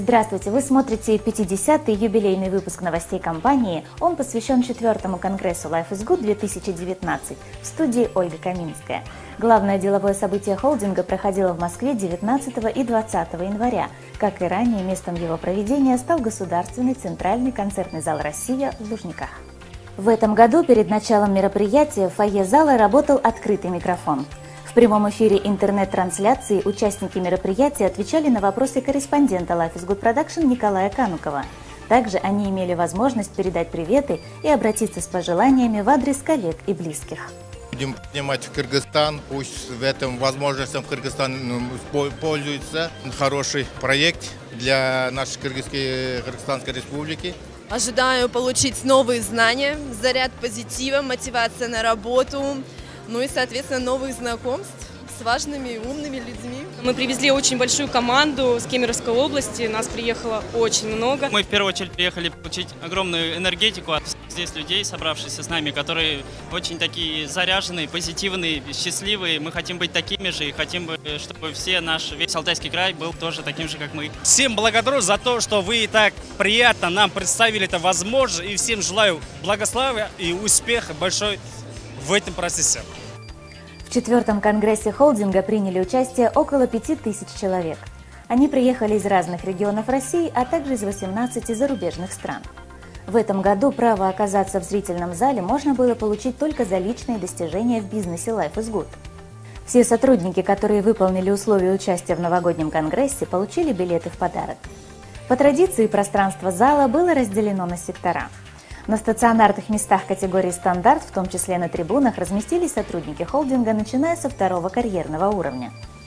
Здравствуйте! Вы смотрите 50-й юбилейный выпуск новостей компании. Он посвящен 4-му конгрессу Life is Good 2019 в студии Ольга Каминская. Главное деловое событие холдинга проходило в Москве 19 и 20 января. Как и ранее, местом его проведения стал Государственный центральный концертный зал «Россия» в Лужниках. В этом году перед началом мероприятия в фойе зала работал открытый микрофон. В прямом эфире интернет-трансляции участники мероприятия отвечали на вопросы корреспондента Life is Good Production Николая Канукова. Также они имели возможность передать приветы и обратиться с пожеланиями в адрес коллег и близких. Будем поднимать в Кыргызстан, пусть в этом возможностям Кыргызстан пользуется. Хороший проект для нашей Кыргызстанской республики. Ожидаю получить новые знания, заряд позитива, мотивация на работу, ну и, соответственно, новых знакомств с важными и умными людьми. Мы привезли очень большую команду с Кемеровской области, нас приехало очень много. Мы в первую очередь приехали получить огромную энергетику от здесь людей, собравшихся с нами, которые очень такие заряженные, позитивные, счастливые. Мы хотим быть такими же и хотим, чтобы весь Алтайский край был тоже таким же, как мы. Всем благодарю за то, что вы так приятно нам представили это возможность, и всем желаю благословения и успеха большой в этом процессе. В 4-м конгрессе холдинга приняли участие около 5000 человек. Они приехали из разных регионов России, а также из 18 зарубежных стран. В этом году право оказаться в зрительном зале можно было получить только за личные достижения в бизнесе Life is Good. Все сотрудники, которые выполнили условия участия в новогоднем конгрессе, получили билеты в подарок. По традиции пространство зала было разделено на сектора. На стационарных местах категории «Стандарт», в том числе на трибунах, разместились сотрудники холдинга, начиная со 2-го карьерного уровня.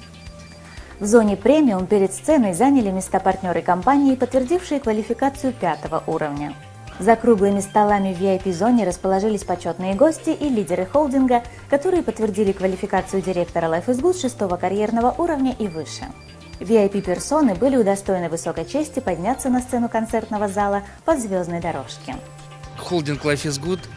В зоне «Премиум» перед сценой заняли места партнеры компании, подтвердившие квалификацию 5-го уровня. За круглыми столами в VIP-зоне расположились почетные гости и лидеры холдинга, которые подтвердили квалификацию директора Life is Good 6-го карьерного уровня и выше. VIP-персоны были удостоены высокой чести подняться на сцену концертного зала по звездной дорожке. Холдинг Life is Good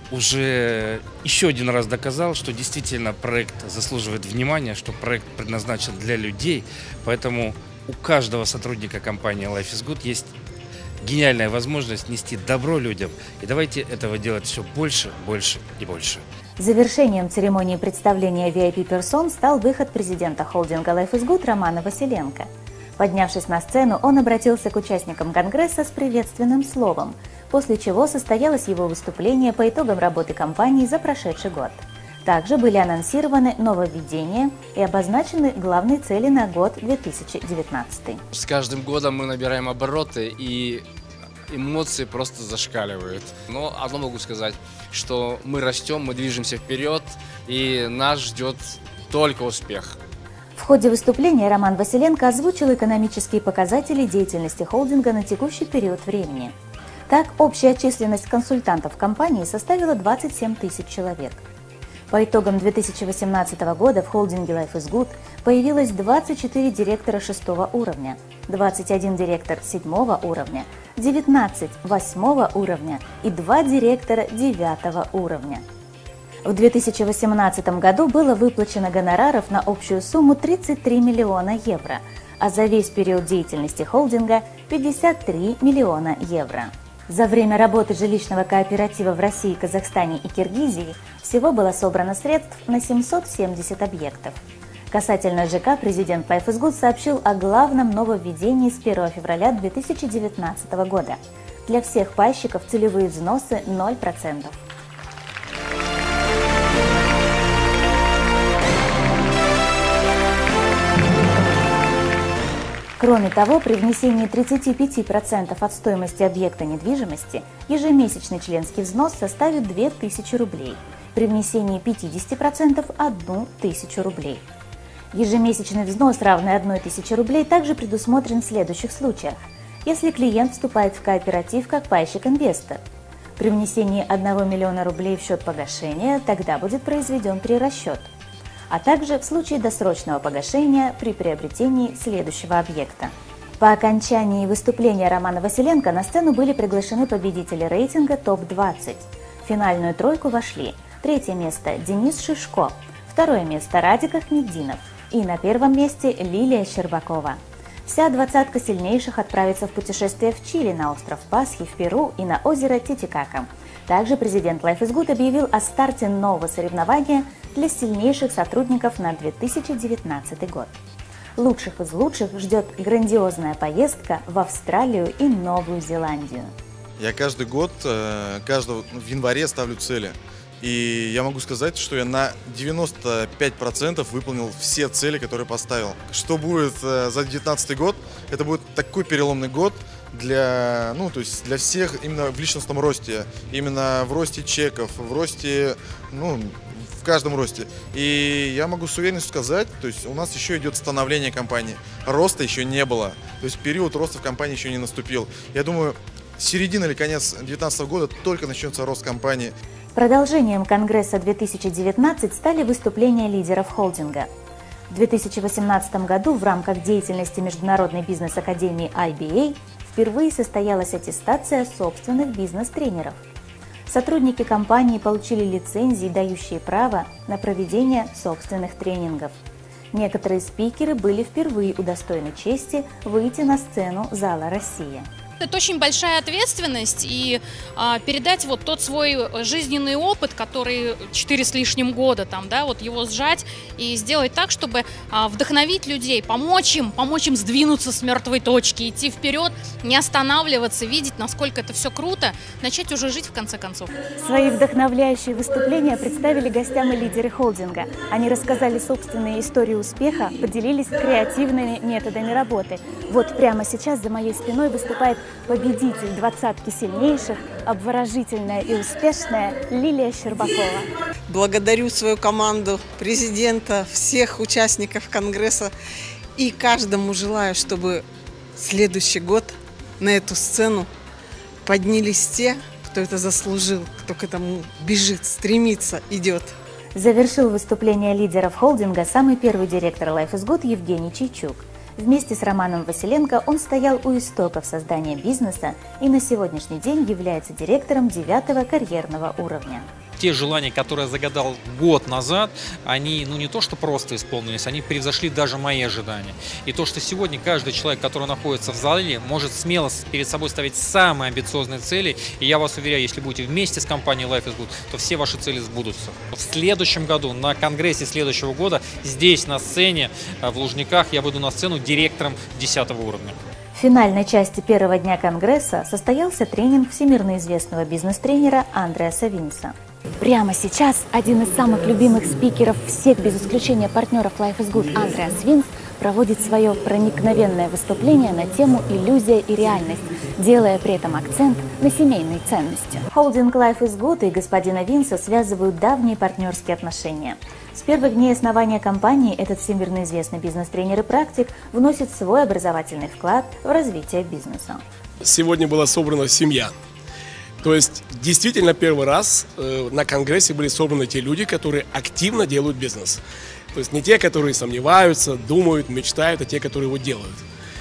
уже еще один раз доказал, что действительно проект заслуживает внимания, что проект предназначен для людей, поэтому у каждого сотрудника компании Life is Good есть гениальная возможность нести добро людям. И давайте этого делать все больше, больше и больше. Завершением церемонии представления VIP-персон стал выход президента холдинга Life is Good Романа Василенко. Поднявшись на сцену, он обратился к участникам конгресса с приветственным словом, после чего состоялось его выступление по итогам работы компании за прошедший год. Также были анонсированы нововведения и обозначены главные цели на год 2019. С каждым годом мы набираем обороты, и эмоции просто зашкаливают. Но одно могу сказать, что мы растем, мы движемся вперед, и нас ждет только успех. В ходе выступления Роман Василенко озвучил экономические показатели деятельности холдинга на текущий период времени. Так, общая численность консультантов компании составила 27 тысяч человек. По итогам 2018 года в холдинге Life is Good появилось 24 директора 6-го уровня, 21 директор 7-го уровня, 19 8-го уровня и 2 директора 9-го уровня. В 2018 году было выплачено гонораров на общую сумму 33 миллиона евро, а за весь период деятельности холдинга 53 миллиона евро. За время работы жилищного кооператива в России, Казахстане и Киргизии всего было собрано средств на 770 объектов. Касательно ЖК, президент Life is Good сообщил о главном нововведении с 1 февраля 2019 года. Для всех пайщиков целевые взносы 0%. Кроме того, при внесении 35% от стоимости объекта недвижимости ежемесячный членский взнос составит 2000 рублей, при внесении 50% – 1000 рублей. Ежемесячный взнос, равный 1000 рублей, также предусмотрен в следующих случаях. Если клиент вступает в кооператив как пайщик-инвестор. При внесении 1 миллиона рублей в счет погашения тогда будет произведен перерасчет, а также в случае досрочного погашения при приобретении следующего объекта. По окончании выступления Романа Василенко на сцену были приглашены победители рейтинга ТОП-20. В финальную тройку вошли 3-е место Денис Шишко, 2-е место Радик Ахметдинов и на 1-м месте Лилия Щербакова. Вся двадцатка сильнейших отправится в путешествие в Чили, на остров Пасхи, в Перу и на озеро Титикака. Также президент Life is Good объявил о старте нового соревнования для сильнейших сотрудников на 2019 год. Лучших из лучших ждет грандиозная поездка в Австралию и Новую Зеландию. Я каждый год, в январе ставлю цели. И я могу сказать, что я на 95% выполнил все цели, которые поставил. Что будет за 2019 год? Это будет такой переломный год для всех именно в личностном росте. Именно в росте чеков, в росте, в каждом росте. И я могу с уверенностью сказать, то есть у нас еще идет становление компании. Роста еще не было. То есть период роста в компании еще не наступил. Я думаю, середина или конец 2019 года только начнется рост компании. Продолжением Конгресса 2019 стали выступления лидеров холдинга. В 2018 году в рамках деятельности Международной бизнес-академии IBA впервые состоялась аттестация собственных бизнес-тренеров. Сотрудники компании получили лицензии, дающие право на проведение собственных тренингов. Некоторые спикеры были впервые удостоены чести выйти на сцену зала «Россия». Это очень большая ответственность, и передать вот тот свой жизненный опыт, который 4 с лишним года, его сжать и сделать так, чтобы вдохновить людей, помочь им сдвинуться с мертвой точки, идти вперед, не останавливаться, видеть, насколько это все круто, начать уже жить в конце концов. Свои вдохновляющие выступления представили гостям и лидеры холдинга. Они рассказали собственные истории успеха, поделились креативными методами работы. Вот прямо сейчас за моей спиной выступает победитель двадцатки сильнейших, обворожительная и успешная Лилия Щербакова. Благодарю свою команду, президента, всех участников Конгресса и каждому желаю, чтобы следующий год на эту сцену поднялись те, кто это заслужил, кто к этому бежит, стремится, идет. Завершил выступление лидеров холдинга самый первый директор Life is Good Евгений Чайчук. Вместе с Романом Василенко он стоял у истоков создания бизнеса и на сегодняшний день является директором 9-го карьерного уровня. Те желания, которые я загадал год назад, они не то что просто исполнились, они превзошли даже мои ожидания. И то, что сегодня каждый человек, который находится в зале, может смело перед собой ставить самые амбициозные цели. И я вас уверяю, если будете вместе с компанией Life is Good, то все ваши цели сбудутся. В следующем году, на конгрессе следующего года, здесь на сцене, в Лужниках, я выйду на сцену директором 10-го уровня. В финальной части первого дня Конгресса состоялся тренинг всемирно известного бизнес-тренера Андреаса Винса. Прямо сейчас один из самых любимых спикеров всех, без исключения партнеров Life is Good, Андреас Винс, проводит свое проникновенное выступление на тему «Иллюзия и реальность», делая при этом акцент на семейной ценности. Холдинг Life is Good и господина Винса связывают давние партнерские отношения. С первых дней основания компании этот всемирно известный бизнес-тренер и практик вносит свой образовательный вклад в развитие бизнеса. Сегодня была собрана семья. То есть действительно первый раз на конгрессе были собраны те люди, которые активно делают бизнес. То есть не те, которые сомневаются, думают, мечтают, а те, которые его делают.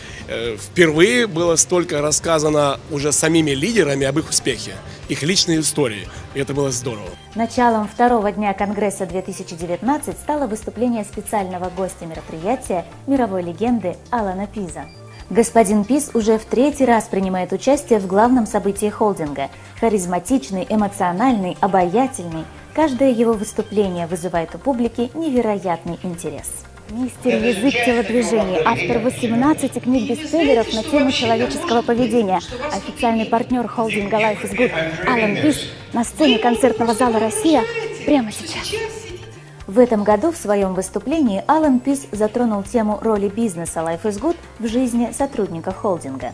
Впервые было столько рассказано уже самими лидерами об их успехе, их личной истории. И это было здорово. Началом второго дня Конгресса 2019 стало выступление специального гостя мероприятия, мировой легенды Алана Пиза. Господин Пиз уже в 3-й раз принимает участие в главном событии холдинга. Харизматичный, эмоциональный, обаятельный. Каждое его выступление вызывает у публики невероятный интерес. Мистер язык телодвижений, автор 18 книг-бестселлеров на тему человеческого поведения, официальный партнер холдинга Life is Good Алан Пиз на сцене концертного зала «Россия» прямо сейчас. В этом году в своем выступлении Алан Пиз затронул тему роли бизнеса Life is Good в жизни сотрудников холдинга.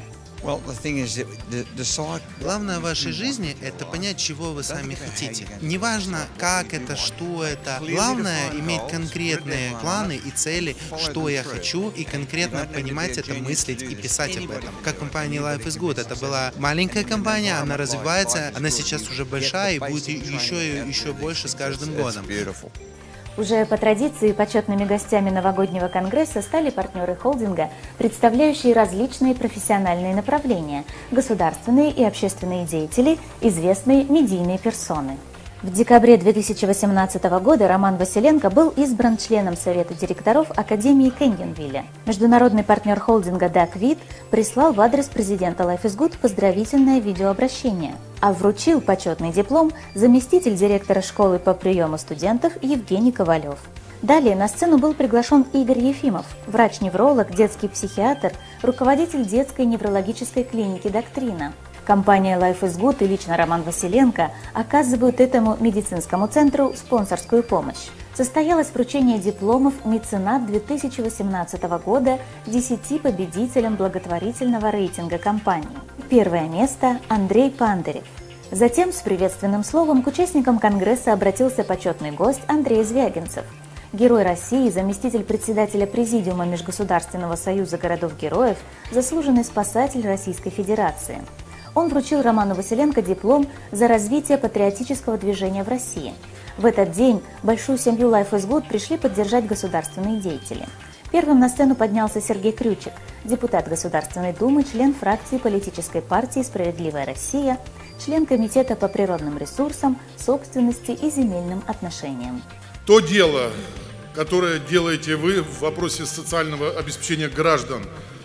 Главное в вашей жизни – это понять, чего вы сами хотите. Неважно, как это, что это. Главное – иметь конкретные планы и цели, что я хочу, и конкретно понимать это, мыслить и писать об этом. Как компания Life is Good. Это была маленькая компания, она развивается, она сейчас уже большая и будет еще больше с каждым годом. Уже по традиции почетными гостями новогоднего конгресса стали партнеры холдинга, представляющие различные профессиональные направления, государственные и общественные деятели, известные медийные персоны. В декабре 2018 года Роман Василенко был избран членом Совета директоров Академии Кэньонвилля. Международный партнер холдинга Duckweed прислал в адрес президента Life is Good поздравительное видеообращение, а вручил почетный диплом заместитель директора школы по приему студентов Евгений Ковалев. Далее на сцену был приглашен Игорь Ефимов, врач-невролог, детский психиатр, руководитель детской неврологической клиники «Доктрина». Компания Life is Good и лично Роман Василенко оказывают этому медицинскому центру спонсорскую помощь. Состоялось вручение дипломов «Меценат 2018 года» 10 победителям благотворительного рейтинга компании. Первое место – Андрей Пандарев. Затем с приветственным словом к участникам Конгресса обратился почетный гость Андрей Звягинцев. Герой России, заместитель председателя Президиума Межгосударственного союза городов-героев, заслуженный спасатель Российской Федерации. Он вручил Роману Василенко диплом за развитие патриотического движения в России. В этот день большую семью Life is Good пришли поддержать государственные деятели. Первым на сцену поднялся Сергей Крючик, депутат Государственной Думы, член фракции политической партии «Справедливая Россия», член Комитета по природным ресурсам, собственности и земельным отношениям. То дело, которое делаете вы в вопросе социального обеспечения граждан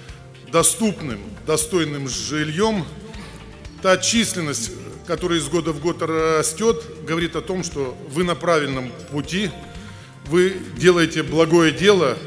доступным, достойным жильем, та численность, которая из года в год растет, говорит о том, что вы на правильном пути, вы делаете благое дело,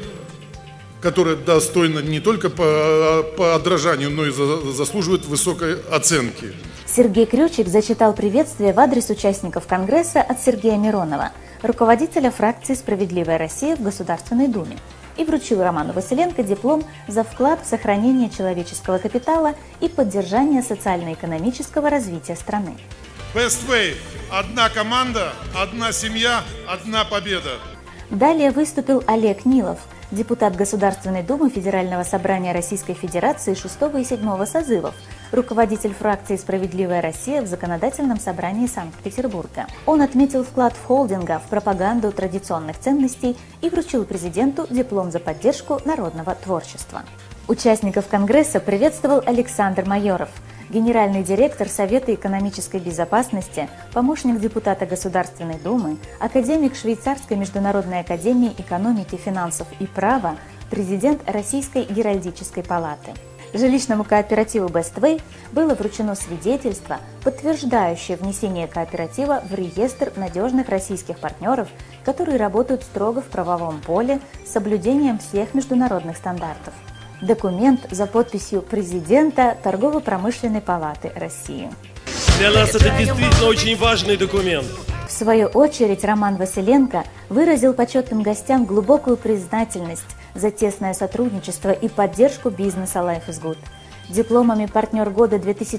которое достойно не только по подражанию, но и заслуживает высокой оценки. Сергей Крючик зачитал приветствие в адрес участников Конгресса от Сергея Миронова, руководителя фракции «Справедливая Россия» в Государственной Думе, и вручил Роману Василенко диплом за вклад в сохранение человеческого капитала и поддержание социально-экономического развития страны. Best Way. Одна команда, одна семья, одна победа. Далее выступил Олег Нилов, депутат Государственной Думы Федерального собрания Российской Федерации 6 и 7 созывов, руководитель фракции «Справедливая Россия» в Законодательном собрании Санкт-Петербурга. Он отметил вклад холдинга в пропаганду традиционных ценностей и вручил президенту диплом за поддержку народного творчества. Участников Конгресса приветствовал Александр Майоров, генеральный директор Совета экономической безопасности, помощник депутата Государственной Думы, академик Швейцарской международной академии экономики, финансов и права, президент Российской геральдической палаты. Жилищному кооперативу Best Way было вручено свидетельство, подтверждающее внесение кооператива в реестр надежных российских партнеров, которые работают строго в правовом поле с соблюдением всех международных стандартов. Документ за подписью президента Торгово-промышленной палаты России. Для нас это действительно очень важный документ. В свою очередь Роман Василенко выразил почетным гостям глубокую признательность за тесное сотрудничество и поддержку бизнеса Life is Good. Дипломами «Партнер года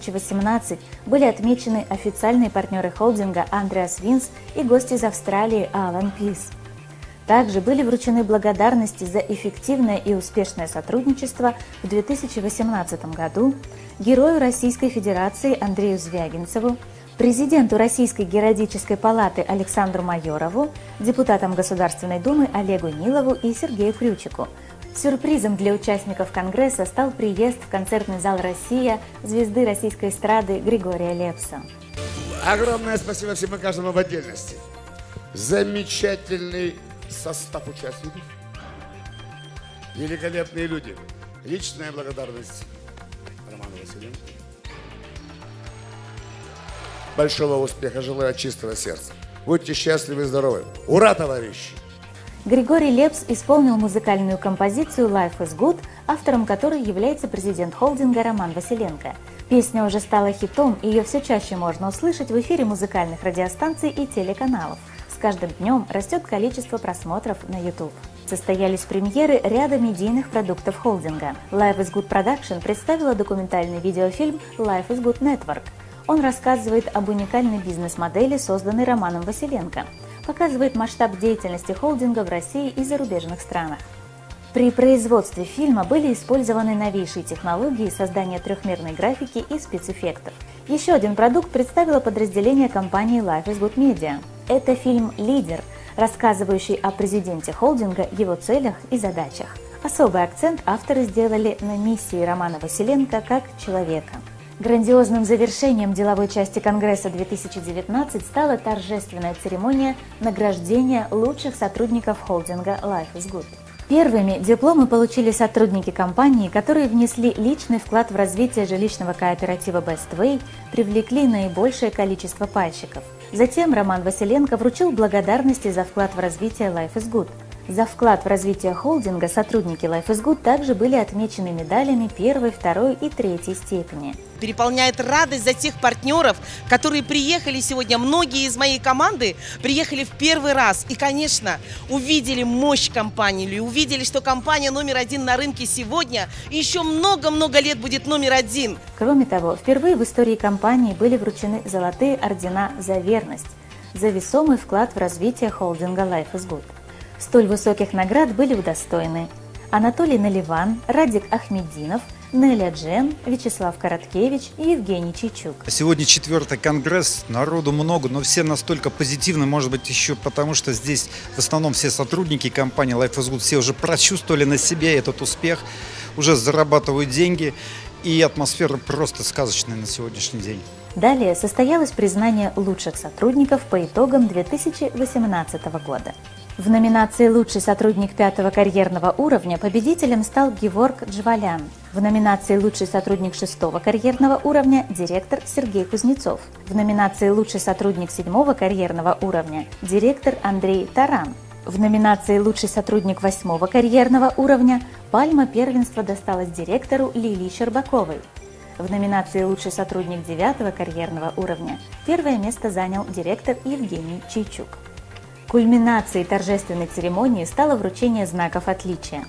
2018» были отмечены официальные партнеры холдинга Андреас Винс и гость из Австралии Алан Пис. Также были вручены благодарности за эффективное и успешное сотрудничество в 2018 году герою Российской Федерации Андрею Звягинцеву, президенту Российской геральдической палаты Александру Майорову, депутатам Государственной Думы Олегу Нилову и Сергею Крючику. Сюрпризом для участников Конгресса стал приезд в концертный зал «Россия» звезды российской эстрады Григория Лепса. Огромное спасибо всем и каждому в отдельности. Замечательный состав участников, великолепные люди. Личная благодарность Роману Василенко. Большого успеха желаю от чистого сердца. Будьте счастливы и здоровы. Ура, товарищи! Григорий Лепс исполнил музыкальную композицию «Life is Good», автором которой является президент холдинга Роман Василенко. Песня уже стала хитом, и ее все чаще можно услышать в эфире музыкальных радиостанций и телеканалов. С каждым днем растет количество просмотров на YouTube. Состоялись премьеры ряда медийных продуктов холдинга. Life is Good Production представила документальный видеофильм «Life is Good Network». Он рассказывает об уникальной бизнес-модели, созданной Романом Василенко, показывает масштаб деятельности холдинга в России и зарубежных странах. При производстве фильма были использованы новейшие технологии создания трехмерной графики и спецэффектов. Еще один продукт представило подразделение компании Life is Good Media. Это фильм «Лидер», рассказывающий о президенте холдинга, его целях и задачах. Особый акцент авторы сделали на миссии Романа Василенко как человека. Грандиозным завершением деловой части Конгресса 2019 стала торжественная церемония награждения лучших сотрудников холдинга Life is Good. Первыми дипломы получили сотрудники компании, которые внесли личный вклад в развитие жилищного кооператива Best Way, привлекли наибольшее количество пайщиков. Затем Роман Василенко вручил благодарности за вклад в развитие Life is Good. За вклад в развитие холдинга сотрудники Life is Good также были отмечены медалями 1, 2 и 3 степени. Переполняет радость за тех партнеров, которые приехали сегодня. Многие из моей команды приехали в первый раз и, конечно, увидели мощь компании, увидели, что компания номер 1 на рынке сегодня и еще много-много лет будет номер 1. Кроме того, впервые в истории компании были вручены золотые ордена за верность, за весомый вклад в развитие холдинга Life is Good. Столь высоких наград были удостоены Анатолий Наливан, Радик Ахмединов, Неля Джен, Вячеслав Короткевич и Евгений Чайчук. Сегодня 4-й конгресс, народу много, но все настолько позитивны, может быть, еще потому, что здесь в основном все сотрудники компании Life is Good, все уже прочувствовали на себе этот успех, уже зарабатывают деньги, и атмосфера просто сказочная на сегодняшний день. Далее состоялось признание лучших сотрудников по итогам 2018 года. В номинации «Лучший сотрудник 5-го карьерного уровня» победителем стал Геворг Джвалян. В номинации «Лучший сотрудник 6-го карьерного уровня» – директор Сергей Кузнецов. В номинации «Лучший сотрудник 7-го карьерного уровня» – директор Андрей Таран. В номинации «Лучший сотрудник 8-го карьерного уровня» пальма первенства досталась директору Лилии Щербаковой. В номинации «Лучший сотрудник 9-го карьерного уровня» первое место занял директор Евгений Чайчук. Кульминацией торжественной церемонии стало вручение знаков отличия.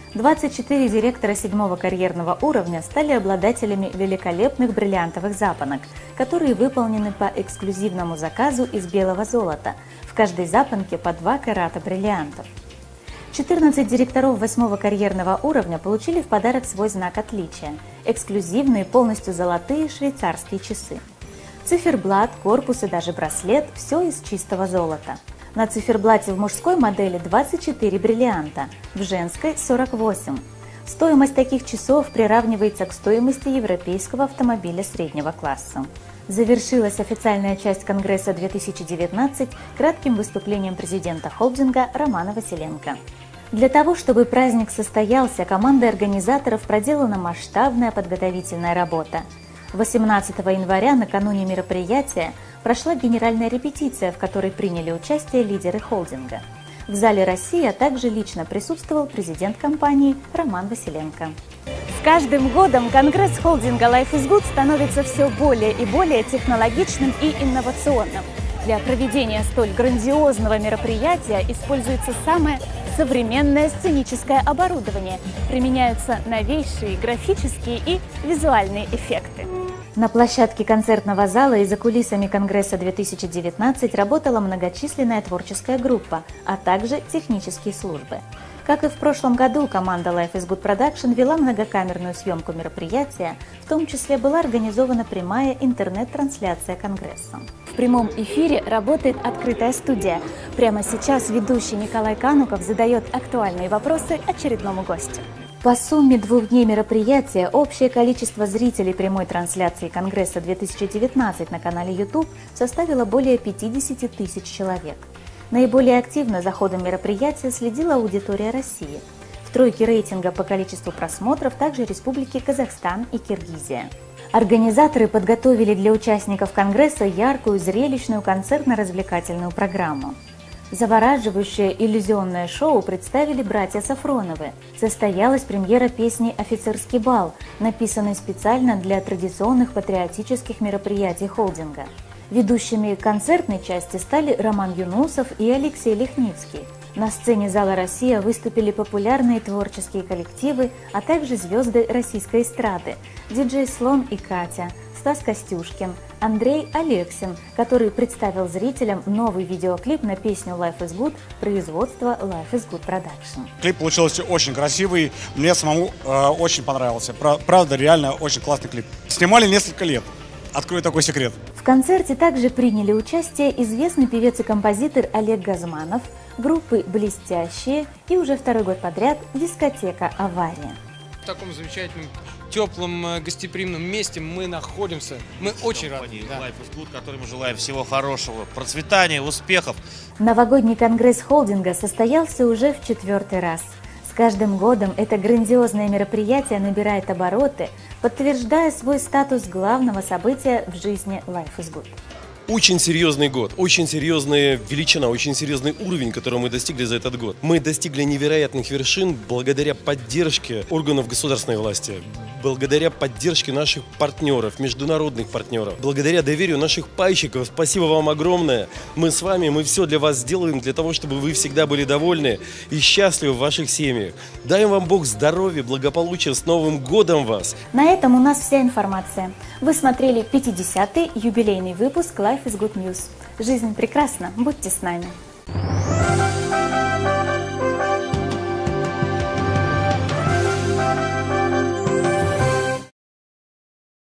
24 директора 7-го карьерного уровня стали обладателями великолепных бриллиантовых запонок, которые выполнены по эксклюзивному заказу из белого золота, в каждой запонке по 2 карата бриллиантов. 14 директоров 8-го карьерного уровня получили в подарок свой знак отличия – эксклюзивные, полностью золотые швейцарские часы. Циферблат, корпус и даже браслет – все из чистого золота. На циферблате в мужской модели 24 бриллианта, в женской – 48. Стоимость таких часов приравнивается к стоимости европейского автомобиля среднего класса. Завершилась официальная часть Конгресса 2019 кратким выступлением президента холдинга Романа Василенко. Для того, чтобы праздник состоялся, командой организаторов проделана масштабная подготовительная работа. 18 января, накануне мероприятия, прошла генеральная репетиция, в которой приняли участие лидеры холдинга. В зале «Россия» также лично присутствовал президент компании Роман Василенко. С каждым годом Конгресс холдинга Life is Good становится все более и более технологичным и инновационным. Для проведения столь грандиозного мероприятия используется самое современное сценическое оборудование, применяются новейшие графические и визуальные эффекты. На площадке концертного зала и за кулисами Конгресса 2019 работала многочисленная творческая группа, а также технические службы. Как и в прошлом году, команда Life is Good Production вела многокамерную съемку мероприятия, в том числе была организована прямая интернет-трансляция Конгресса. В прямом эфире работает открытая студия. Прямо сейчас ведущий Николай Кануков задает актуальные вопросы очередному гостю. По сумме 2 дней мероприятия общее количество зрителей прямой трансляции Конгресса 2019 на канале YouTube составило более 50 тысяч человек. Наиболее активно за ходом мероприятия следила аудитория России. В тройке рейтинга по количеству просмотров также республики Казахстан и Киргизия. Организаторы подготовили для участников Конгресса яркую, зрелищную концертно-развлекательную программу. Завораживающее иллюзионное шоу представили братья Сафроновы. Состоялась премьера песни «Офицерский бал», написанной специально для традиционных патриотических мероприятий холдинга. Ведущими концертной части стали Роман Юнусов и Алексей Лихницкий. На сцене зала «Россия» выступили популярные творческие коллективы, а также звезды российской эстрады – диджей Слон и Катя, Стас Костюшкин, Андрей Алексин, который представил зрителям новый видеоклип на песню Life is Good производства Life is Good Production. Клип получился очень красивый, мне самому очень понравился. Правда, реально очень классный клип. Снимали несколько лет. Открою такой секрет. В концерте также приняли участие известный певец и композитор Олег Газманов, группы «Блестящие» и уже 2-й год подряд дискотека «Авария». В таком замечательном теплом, гостеприимном месте мы находимся. Мы очень рады. Да. Life is Good, которым мы желаем всего хорошего, процветания, успехов. Новогодний конгресс холдинга состоялся уже в 4-й раз. С каждым годом это грандиозное мероприятие набирает обороты, подтверждая свой статус главного события в жизни Life is Good. Очень серьезный год, очень серьезная величина, очень серьезный уровень, который мы достигли за этот год. Мы достигли невероятных вершин благодаря поддержке органов государственной власти, благодаря поддержке наших партнеров, международных партнеров, благодаря доверию наших пайщиков. Спасибо вам огромное. Мы с вами, мы все для вас сделаем, для того, чтобы вы всегда были довольны и счастливы в ваших семьях. Дай вам Бог здоровья, благополучия, с Новым годом вас! На этом у нас вся информация. Вы смотрели 50-й юбилейный выпуск Life is Good News. Жизнь прекрасна, будьте с нами.